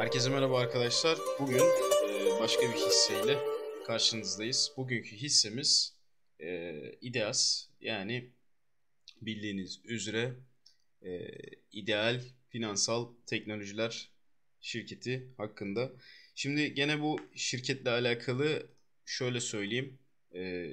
Herkese merhaba arkadaşlar. Bugün başka bir hisseyle karşınızdayız. Bugünkü hissemiz İdeas. Yani bildiğiniz üzere ideal finansal teknolojiler şirketi hakkında. Şimdi gene bu şirketle alakalı şöyle söyleyeyim. E,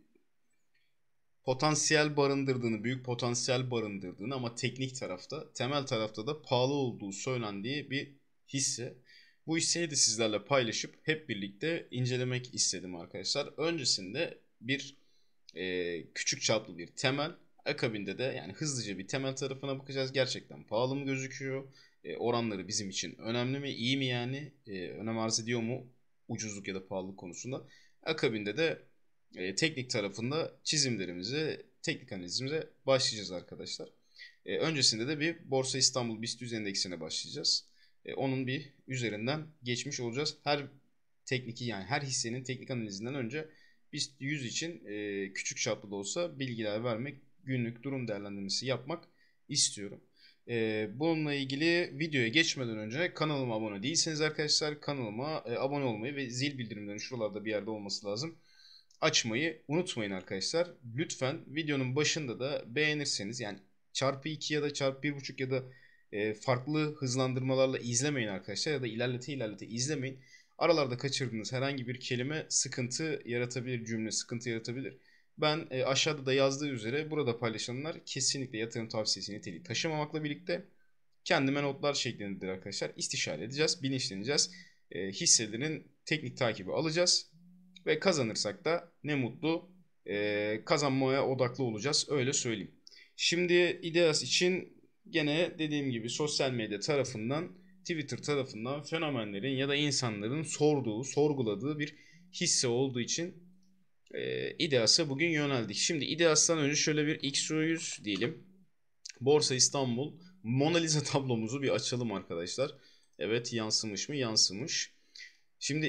Potansiyel barındırdığını, büyük potansiyel barındırdığını ama teknik tarafta, temel tarafta da pahalı olduğu söylendiği bir hisse. Bu hisseyi de sizlerle paylaşıp hep birlikte incelemek istedim arkadaşlar. Öncesinde bir küçük çaplı bir temel, akabinde de yani hızlıca bir temel tarafına bakacağız. Gerçekten pahalı mı gözüküyor? Oranları bizim için önemli mi, iyi mi yani? Önem arz ediyor mu ucuzluk ya da pahalılık konusunda? Akabinde de teknik tarafında çizimlerimize, teknik analizimize başlayacağız arkadaşlar. Öncesinde de bir Borsa İstanbul BIST 100 endeksine başlayacağız. Onun bir üzerinden geçmiş olacağız. Her hissenin teknik analizinden önce BIST 100 için küçük çaplı da olsa bilgiler vermek, günlük durum değerlendirmesi yapmak istiyorum. Bununla ilgili videoya geçmeden önce kanalıma abone değilseniz arkadaşlar kanalıma abone olmayı ve zil bildirimlerinin şuralarda bir yerde olması lazım, açmayı unutmayın arkadaşlar. Lütfen videonun başında da beğenirseniz, yani çarpı 2 ya da çarpı 1.5 ya da farklı hızlandırmalarla izlemeyin arkadaşlar, ya da ilerlete izlemeyin. Aralarda kaçırdığınız herhangi bir kelime sıkıntı yaratabilir, cümle sıkıntı yaratabilir. Ben aşağıda da yazdığı üzere burada paylaşılanlar kesinlikle yatırım tavsiyesi niteliği taşımamakla birlikte kendime notlar şeklindedir arkadaşlar. İstişare edeceğiz, bilinçleneceğiz. Hisselerin teknik takibi alacağız. Ve kazanırsak da ne mutlu, kazanmaya odaklı olacağız, öyle söyleyeyim. Şimdi İdeas için gene dediğim gibi sosyal medya tarafından, Twitter tarafından fenomenlerin ya da insanların sorduğu, sorguladığı bir hisse olduğu için İdeas'a bugün yöneldik. Şimdi İdeas'tan önce şöyle bir XO100 diyelim. Borsa İstanbul Mona Lisa tablomuzu bir açalım arkadaşlar. Evet, yansımış mı? Yansımış. Şimdi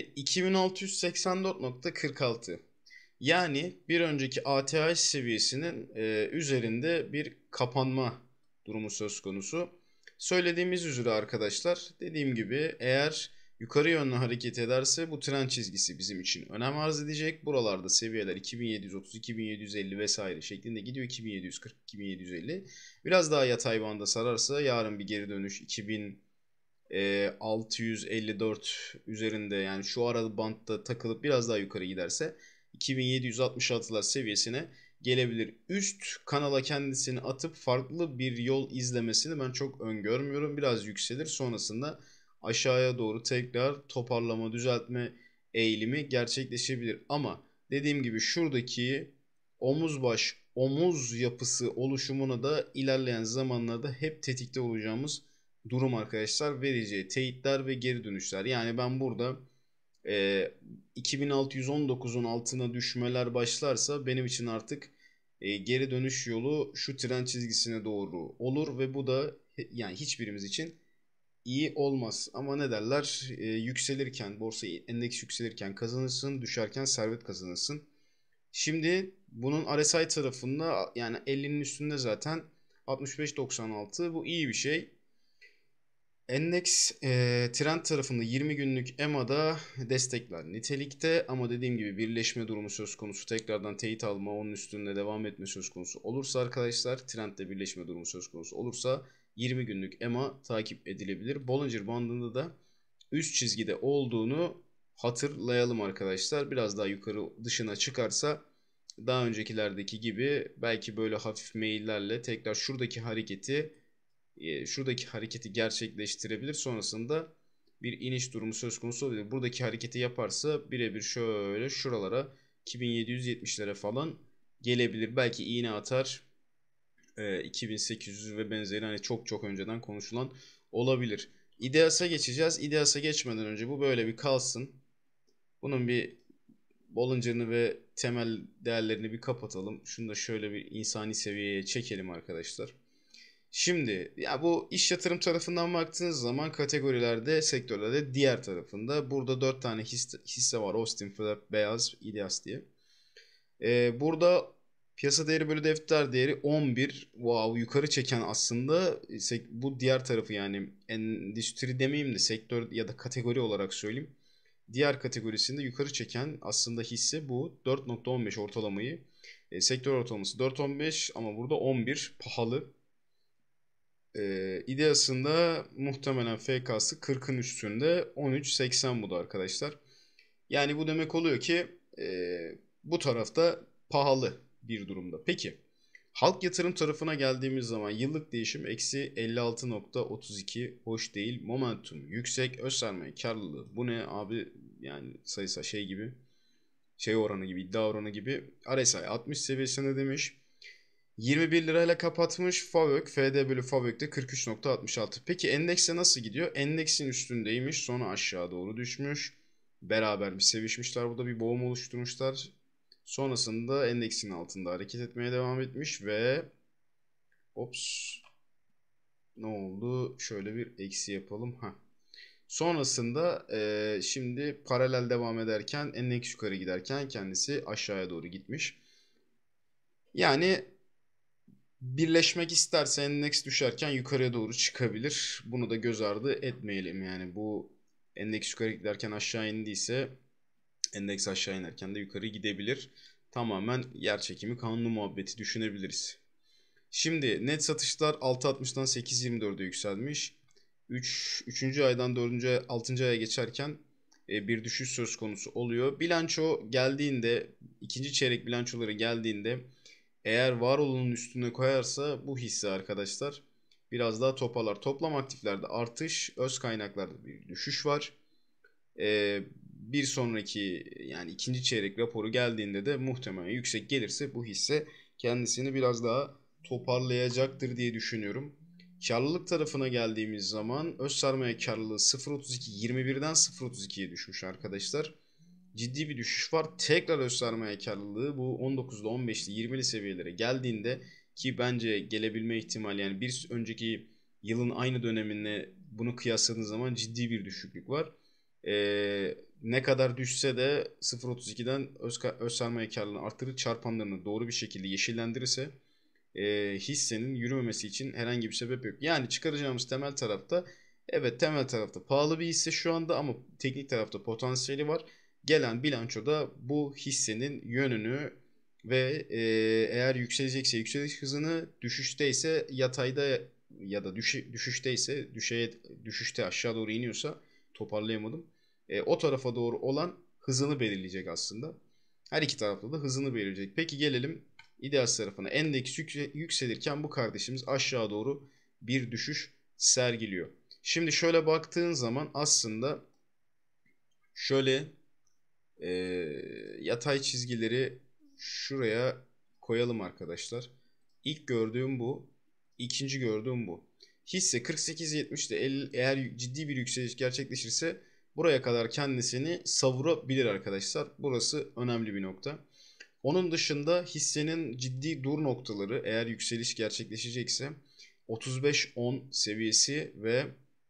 2684.46, yani bir önceki ATH seviyesinin üzerinde bir kapanma durumu söz konusu. Söylediğimiz üzere arkadaşlar, dediğim gibi eğer yukarı yönlü hareket ederse bu trend çizgisi bizim için önem arz edecek. Buralarda seviyeler 2730, 2750 vesaire şeklinde gidiyor. 2740, 2750. Biraz daha yatay banda sararsa yarın bir geri dönüş 654 üzerinde, yani şu aralı bantta takılıp biraz daha yukarı giderse 2766'lar seviyesine gelebilir. Üst kanala kendisini atıp farklı bir yol izlemesini ben çok öngörmüyorum. Biraz yükselir, sonrasında aşağıya doğru tekrar toparlama, düzeltme eğilimi gerçekleşebilir. Ama dediğim gibi şuradaki omuz baş omuz yapısı oluşumuna da ilerleyen zamanlarda hep tetikte olacağımız durum arkadaşlar, vereceği teyitler ve geri dönüşler. Yani ben burada 2619'un altına düşmeler başlarsa benim için artık geri dönüş yolu şu tren çizgisine doğru olur ve bu da yani hiçbirimiz için iyi olmaz. Ama ne derler? Yükselirken, borsa endeks yükselirken kazanırsın, düşerken servet kazanırsın. Şimdi bunun RSI tarafında, yani 50'nin üstünde zaten 65.96, bu iyi bir şey. Endeks trend tarafında 20 günlük EMA'da destekler nitelikte, ama dediğim gibi birleşme durumu söz konusu, tekrardan teyit alma, onun üstünde devam etme söz konusu olursa arkadaşlar, trendde birleşme durumu söz konusu olursa 20 günlük EMA takip edilebilir. Bollinger bandında da üst çizgide olduğunu hatırlayalım arkadaşlar. Biraz daha yukarı dışına çıkarsa daha öncekilerdeki gibi belki böyle hafif meyillerle tekrar şuradaki hareketi gerçekleştirebilir. Sonrasında bir iniş durumu söz konusu olabilir. Buradaki hareketi yaparsa birebir şöyle şuralara 2770'lere falan gelebilir. Belki iğne atar 2800 ve benzeri, hani çok çok önceden konuşulan olabilir. İdeas'a geçeceğiz. İdeas'a geçmeden önce bu böyle bir kalsın. Bunun bir Bollinger'ını ve temel değerlerini bir kapatalım. Şunu da şöyle bir insani seviyeye çekelim arkadaşlar. Şimdi ya bu iş yatırım tarafından baktığınız zaman kategorilerde, sektörlerde diğer tarafında burada 4 tane hisse var. Austin, Philip, Beyaz, İdeas diye. Burada Piyasa değeri bölü defter değeri 11. Wow, yukarı çeken aslında bu diğer tarafı, yani endüstri demeyeyim de sektör ya da kategori olarak söyleyeyim. Diğer kategorisinde yukarı çeken aslında hisse bu. 4.15 ortalamayı. Sektör ortalaması 4.15 ama burada 11 pahalı. İdeasında muhtemelen FK'sı 40'ın üstünde, 13.80 bu da arkadaşlar. Yani bu demek oluyor ki bu tarafta pahalı bir durumda. Peki halk yatırım tarafına geldiğimiz zaman yıllık değişim eksi 56.32, hoş değil. Momentum yüksek, öz sermaye karlılığı. Bu ne abi, yani sayısal şey gibi, şey oranı gibi, iddia oranı gibi. RSI 60 seviyesinde demiş. 21 lirayla kapatmış. FAVÖK, FD bölü FAVÖK'te 43.66. Peki endekse nasıl gidiyor? Endeksin üstündeymiş, sonra aşağı doğru düşmüş. Beraber bir sevişmişler. Burada bir boğum oluşturmuşlar. Sonrasında endeksin altında hareket etmeye devam etmiş ve ops, ne oldu? Şöyle bir eksi yapalım. Sonrasında şimdi paralel devam ederken, endeks yukarı giderken kendisi aşağıya doğru gitmiş. Yani birleşmek isterse endeks düşerken yukarıya doğru çıkabilir. Bunu da göz ardı etmeyelim. Yani bu endeks yukarı giderken aşağı indiyse endeks aşağı inerken de yukarı gidebilir. Tamamen yer çekimi kanunu muhabbeti düşünebiliriz. Şimdi net satışlar 6.60'dan 8.24'e yükselmiş. 3. aydan 4. 6. aya geçerken bir düşüş söz konusu oluyor. Bilanço geldiğinde, ikinci çeyrek bilançoları geldiğinde eğer var olanın üstüne koyarsa bu hisse arkadaşlar biraz daha toparlar. Toplam aktiflerde artış, öz kaynaklarda bir düşüş var. Bir sonraki, yani ikinci çeyrek raporu geldiğinde de muhtemelen yüksek gelirse bu hisse kendisini biraz daha toparlayacaktır diye düşünüyorum. Karlılık tarafına geldiğimiz zaman öz sermaye karlılığı 0.32, 21'den 0.32'ye düşmüş arkadaşlar. Ciddi bir düşüş var. Tekrar öz sermaye karlılığı bu 19'da 15'li 20'li seviyelere geldiğinde, ki bence gelebilme ihtimali, yani bir önceki yılın aynı dönemine bunu kıyasladığınız zaman ciddi bir düşüklük var. Ne kadar düşse de 0.32'den öz sermaye karlılığını artırır, çarpanlarını doğru bir şekilde yeşillendirirse hissenin yürümemesi için herhangi bir sebep yok. Yani çıkaracağımız temel tarafta, evet temel tarafta pahalı bir hisse şu anda ama teknik tarafta potansiyeli var. Gelen bilançoda bu hissenin yönünü ve eğer yükselecekse yükseliş hızını, düşüşteyse yatayda ya da düşüşteyse düşüşte aşağı doğru iniyorsa, toparlayamadım. O tarafa doğru olan hızını belirleyecek aslında. Her iki tarafta da hızını belirleyecek. Peki gelelim ideal tarafına. Endeks yükselirken bu kardeşimiz aşağı doğru bir düşüş sergiliyor. Şimdi şöyle baktığın zaman aslında şöyle e, yatay çizgileri şuraya koyalım arkadaşlar. İlk gördüğüm bu. İkinci gördüğüm bu. Hisse 48.70'de eğer ciddi bir yükseliş gerçekleşirse buraya kadar kendisini savurabilir arkadaşlar. Burası önemli bir nokta. Onun dışında hissenin ciddi dur noktaları, eğer yükseliş gerçekleşecekse 35.10 seviyesi ve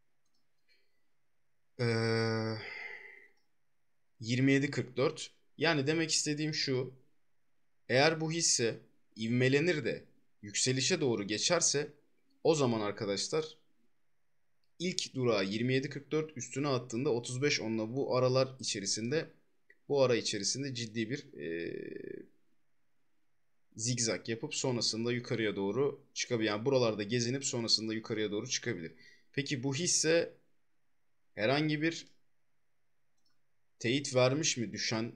27.44. Yani demek istediğim şu: eğer bu hisse ivmelenir de yükselişe doğru geçerse, o zaman arkadaşlar ilk durağı 27.44 üstüne attığında 35.10'la bu ara içerisinde ciddi bir zigzag yapıp sonrasında yukarıya doğru çıkabilir. Yani buralarda gezinip sonrasında yukarıya doğru çıkabilir. Peki bu hisse herhangi bir teyit vermiş mi düşen?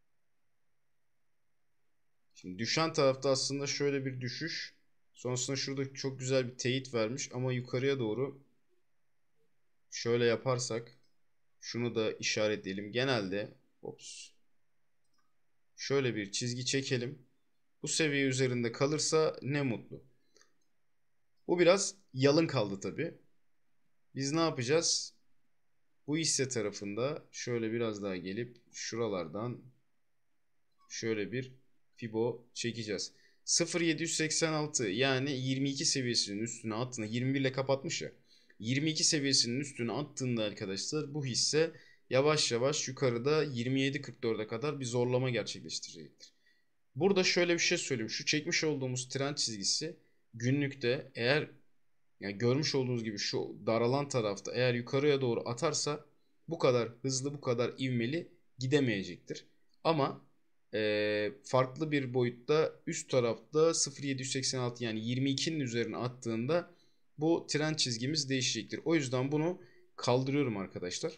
Şimdi düşen tarafta aslında şöyle bir düşüş. Sonrasında şurada çok güzel bir teyit vermiş ama yukarıya doğru şöyle yaparsak, şunu da işaretleyelim. Genelde şöyle bir çizgi çekelim. Bu seviye üzerinde kalırsa ne mutlu. Bu biraz yalın kaldı tabi. Biz ne yapacağız? Bu hisse tarafında şöyle biraz daha gelip şuralardan şöyle bir Fibo çekeceğiz. 0.786, yani 22 seviyesinin üstüne attığında, 21 ile kapatmış ya. 22 seviyesinin üstüne attığında arkadaşlar bu hisse yavaş yavaş yukarıda 27.44'e kadar bir zorlama gerçekleştirecektir. Burada şöyle bir şey söyleyeyim. Şu çekmiş olduğumuz trend çizgisi günlükte eğer, yani görmüş olduğunuz gibi şu daralan tarafta eğer yukarıya doğru atarsa bu kadar hızlı, bu kadar ivmeli gidemeyecektir. Ama farklı bir boyutta üst tarafta 0.786 yani 22'nin üzerine attığında bu trend çizgimiz değişecektir. O yüzden bunu kaldırıyorum arkadaşlar.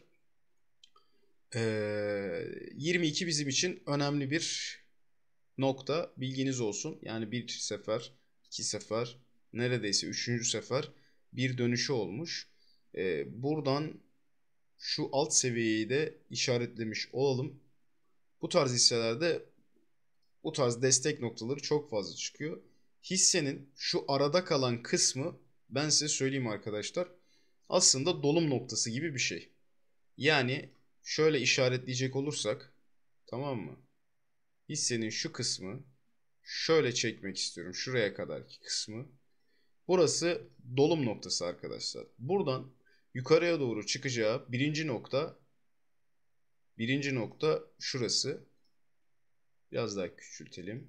22 bizim için önemli bir nokta, bilginiz olsun. Yani bir sefer, iki sefer, neredeyse üçüncü sefer bir dönüşü olmuş. Buradan şu alt seviyeyi de işaretlemiş olalım. Bu tarz hisselerde bu tarz destek noktaları çok fazla çıkıyor. Hissenin şu arada kalan kısmı, ben size söyleyeyim arkadaşlar, aslında dolum noktası gibi bir şey. Yani şöyle işaretleyecek olursak, tamam mı? Hissenin şu kısmı şöyle çekmek istiyorum. Şuraya kadarki kısmı. Burası dolum noktası arkadaşlar. Buradan yukarıya doğru çıkacağı birinci nokta şurası. Biraz daha küçültelim.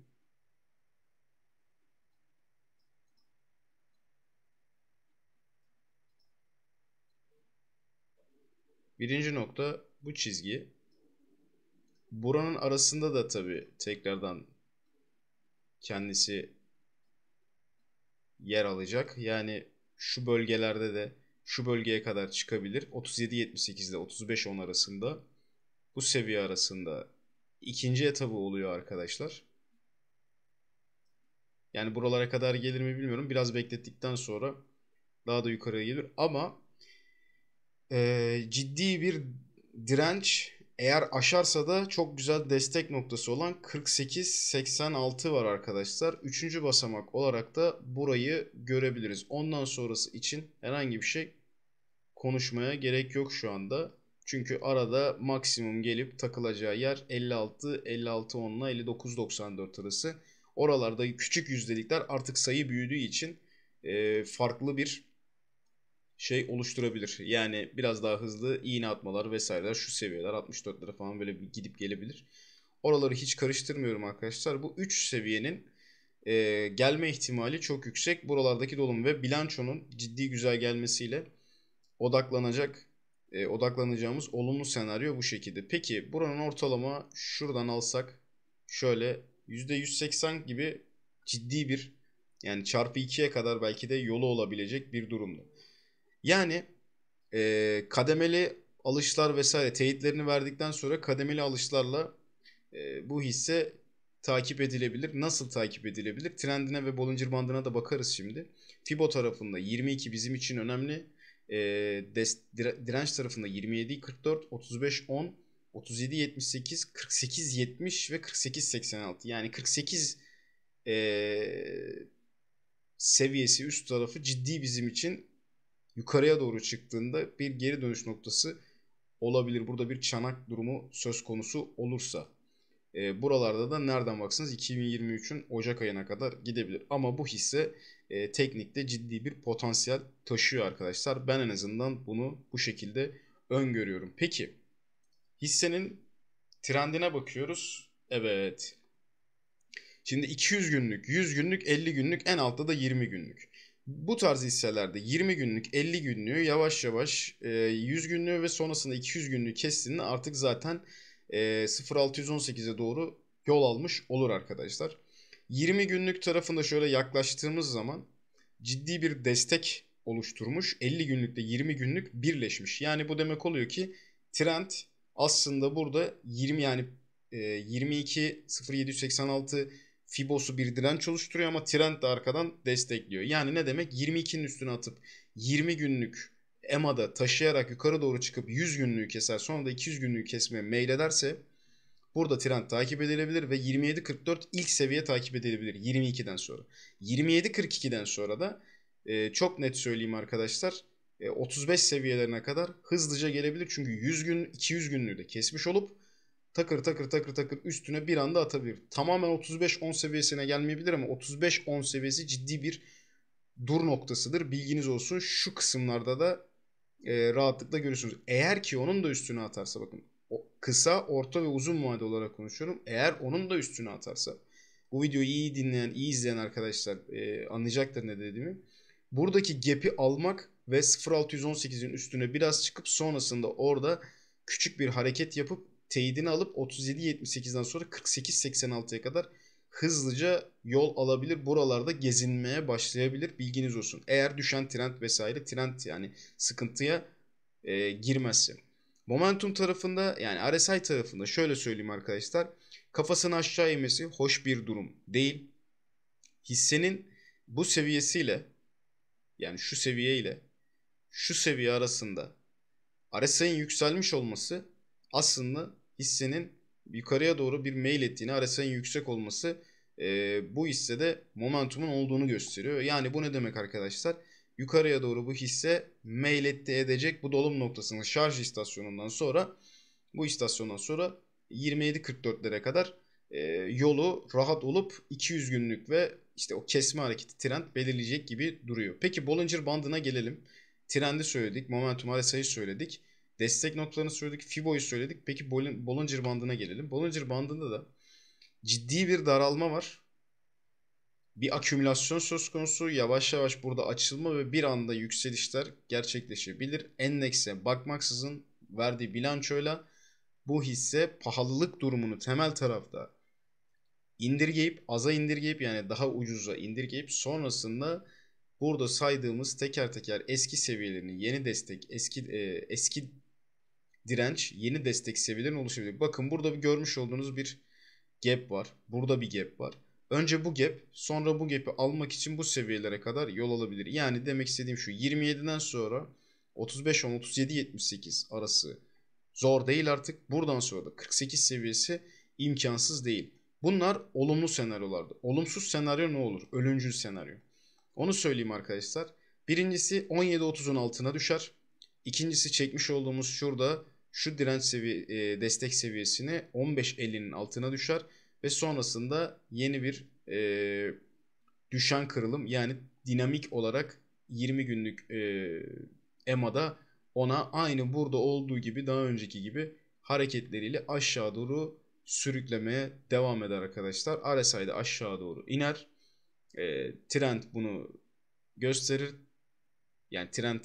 Birinci nokta bu çizgi. Buranın arasında da tabii tekrardan kendisi yer alacak. Yani şu bölgelerde de şu bölgeye kadar çıkabilir. 37.78 ile 35.10 arasında, bu seviye arasında ikinci etabı oluyor arkadaşlar. Yani buralara kadar gelir mi bilmiyorum. Biraz beklettikten sonra daha da yukarıya gelir. Ama ciddi bir direnç, eğer aşarsa da çok güzel destek noktası olan 48.86 var arkadaşlar. Üçüncü basamak olarak da burayı görebiliriz. Ondan sonrası için herhangi bir şey konuşmaya gerek yok şu anda. Çünkü arada maksimum gelip takılacağı yer 56, 56.10 ile 59.94 arası. Oralarda küçük yüzdelikler artık sayı büyüdüğü için farklı bir şey oluşturabilir. Yani biraz daha hızlı iğne atmalar vesaireler, şu seviyeler 64 lira falan böyle bir gidip gelebilir. Oraları hiç karıştırmıyorum arkadaşlar. Bu 3 seviyenin gelme ihtimali çok yüksek. Buralardaki dolum ve bilançonun ciddi güzel gelmesiyle odaklanacağımız olumlu senaryo bu şekilde. Peki buranın ortalama şuradan alsak şöyle %180 gibi ciddi bir, yani çarpı 2'ye kadar belki de yolu olabilecek bir durumda. Yani kademeli alışlar vesaire teyitlerini verdikten sonra kademeli alışlarla bu hisse takip edilebilir. Nasıl takip edilebilir? Trendine ve Bollinger Bandı'na da bakarız şimdi. Fibo tarafında 22 bizim için önemli. Direnç tarafında 27.44, 35.10, 37.78, 48.70 ve 48.86. Yani 48 seviyesi üst tarafı ciddi bizim için, yukarıya doğru çıktığında bir geri dönüş noktası olabilir. Burada bir çanak durumu söz konusu olursa. Buralarda da nereden baksanız 2023'ün Ocak ayına kadar gidebilir. Ama bu hisse teknikte ciddi bir potansiyel taşıyor arkadaşlar. Ben en azından bunu bu şekilde öngörüyorum. Peki hissenin trendine bakıyoruz. Evet. Şimdi 200 günlük, 100 günlük, 50 günlük, en altta da 20 günlük. Bu tarz hisselerde 20 günlük, 50 günlüğü yavaş yavaş 100 günlüğü ve sonrasında 200 günlüğü kestiğinde artık zaten 0.618'e doğru yol almış olur arkadaşlar. 20 günlük tarafında şöyle yaklaştığımız zaman ciddi bir destek oluşturmuş. 50 günlükte 20 günlük birleşmiş. Yani bu demek oluyor ki trend aslında burada 20, yani 22.0786 Fibosu bir direnç oluşturuyor ama trend de arkadan destekliyor. Yani ne demek? 22'nin üstüne atıp 20 günlük EMA'da taşıyarak yukarı doğru çıkıp 100 günlüğü keser, sonra da 200 günlüğü kesmeye meylederse burada trend takip edilebilir ve 27.44 ilk seviye takip edilebilir 22'den sonra. 27.42'den sonra da çok net söyleyeyim arkadaşlar, 35 seviyelerine kadar hızlıca gelebilir. Çünkü 100 gün 200 günlüğü de kesmiş olup takır takır takır takır üstüne bir anda atabilir. Tamamen 35-10 seviyesine gelmeyebilir ama 35-10 seviyesi ciddi bir dur noktasıdır. Bilginiz olsun. Şu kısımlarda da rahatlıkla görürsünüz. Eğer ki onun da üstüne atarsa, bakın kısa, orta ve uzun vade olarak konuşuyorum. Eğer onun da üstüne atarsa bu videoyu iyi dinleyen, iyi izleyen arkadaşlar anlayacaktır ne dediğimi. Buradaki gap'i almak ve 0.618'in üstüne biraz çıkıp sonrasında orada küçük bir hareket yapıp teyidini alıp 37.78'den sonra 48.86'ya kadar hızlıca yol alabilir. Buralarda gezinmeye başlayabilir. Bilginiz olsun. Eğer düşen trend vesaire trend yani sıkıntıya girmezse. Momentum tarafında yani RSI tarafında şöyle söyleyeyim arkadaşlar. Kafasını aşağı eğmesi hoş bir durum değil. Hissenin bu seviyesiyle yani şu seviye ile şu seviye arasında RSI'nin yükselmiş olması aslında hissenin yukarıya doğru bir meyil ettiğini, RSI'nin yüksek olması bu hissede momentumun olduğunu gösteriyor. Yani bu ne demek arkadaşlar? Yukarıya doğru bu hisse meyil edecek bu dolum noktasının şarj istasyonundan sonra bu istasyondan sonra 27.44'lere kadar yolu rahat olup 200 günlük ve işte o kesme hareketi trend belirleyecek gibi duruyor. Peki Bollinger Bandı'na gelelim. Trendi söyledik, momentum RSI'yi söyledik. Destek noktalarını söyledik, Fibo'yu söyledik. Peki Bollinger Bandı'na gelelim. Bollinger Bandı'nda da ciddi bir daralma var. Bir akümülasyon söz konusu. Yavaş yavaş burada açılma ve bir anda yükselişler gerçekleşebilir. Endekse bakmaksızın verdiği bilançoyla bu hisse pahalılık durumunu temel tarafta indirgeyip, aza indirgeyip yani daha ucuza indirgeyip sonrasında burada saydığımız teker teker eski seviyelerini, yeni destek, eski direnç, yeni destek seviyelerini oluşabilir. Bakın burada bir görmüş olduğunuz bir gap var. Burada bir gap var. Önce bu gap, sonra bu gap'i almak için bu seviyelere kadar yol alabilir. Yani demek istediğim şu 27'den sonra 35-10, 37-78 arası zor değil artık. Buradan sonra da 48 seviyesi imkansız değil. Bunlar olumlu senaryolardı. Olumsuz senaryo ne olur? Ölümcül senaryo. Onu söyleyeyim arkadaşlar. Birincisi 17.30'un altına düşer. İkincisi çekmiş olduğumuz şurada şu direnç destek seviyesini 15.50'nin altına düşer. Ve sonrasında yeni bir düşen kırılım yani dinamik olarak 20 günlük EMA'da ona aynı burada olduğu gibi daha önceki gibi hareketleriyle aşağı doğru sürüklemeye devam eder arkadaşlar. RSI'de aşağı doğru iner. Trend bunu gösterir. Yani trend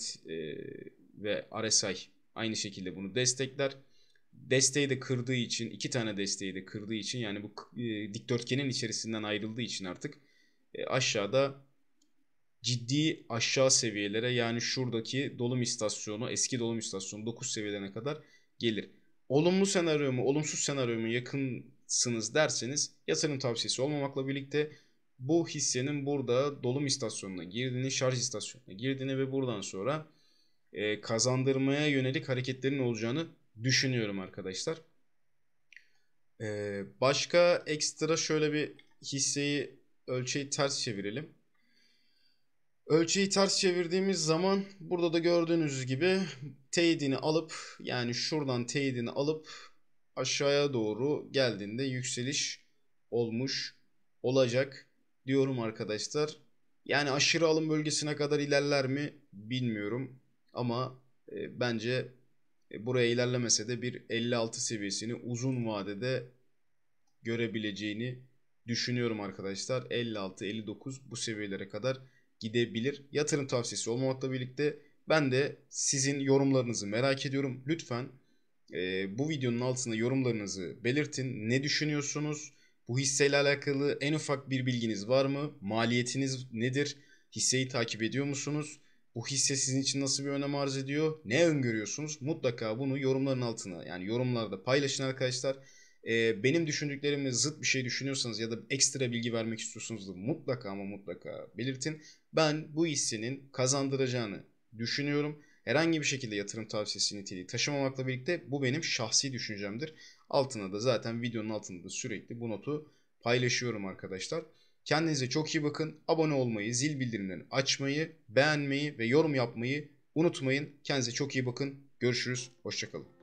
ve RSI aynı şekilde bunu destekler. Desteği de kırdığı için, iki tane desteği de kırdığı için yani bu dikdörtgenin içerisinden ayrıldığı için artık aşağıda ciddi aşağı seviyelere yani şuradaki dolum istasyonu, eski dolum istasyonu 9 seviyelerine kadar gelir. Olumlu senaryo mu, olumsuz senaryo mu yakınsınız derseniz yatırım tavsiyesi olmamakla birlikte bu hissenin burada dolum istasyonuna girdiğini, şarj istasyonuna girdiğini ve buradan sonra kazandırmaya yönelik hareketlerin olacağını düşünüyorum arkadaşlar. Başka ekstra şöyle bir hisseyi ölçeği ters çevirelim. Ölçeği ters çevirdiğimiz zaman burada da gördüğünüz gibi teyidini alıp yani şuradan teyidini alıp aşağıya doğru geldiğinde yükseliş olmuş olacak diyorum arkadaşlar. Yani aşırı alım bölgesine kadar ilerler mi bilmiyorum ama bence buraya ilerlemese de bir 56 seviyesini uzun vadede görebileceğini düşünüyorum arkadaşlar. 56-59 bu seviyelere kadar gidebilir. Yatırım tavsiyesi olmamakla birlikte ben de sizin yorumlarınızı merak ediyorum. Lütfen bu videonun altına yorumlarınızı belirtin. Ne düşünüyorsunuz? Bu hisseyle alakalı en ufak bir bilginiz var mı? Maliyetiniz nedir? Hisseyi takip ediyor musunuz? Bu hisse sizin için nasıl bir önem arz ediyor? Ne öngörüyorsunuz? Mutlaka bunu yorumların altına yani yorumlarda paylaşın arkadaşlar. Benim düşündüklerime zıt bir şey düşünüyorsanız ya da ekstra bilgi vermek istiyorsanız da mutlaka ama mutlaka belirtin. Ben bu hissenin kazandıracağını düşünüyorum. Herhangi bir şekilde yatırım tavsiyesi niteliği taşımamakla birlikte bu benim şahsi düşüncemdir. Altına da zaten videonun altında da sürekli bu notu paylaşıyorum arkadaşlar. Kendinize çok iyi bakın. Abone olmayı, zil bildirimlerini açmayı, beğenmeyi ve yorum yapmayı unutmayın. Kendinize çok iyi bakın. Görüşürüz. Hoşça kalın.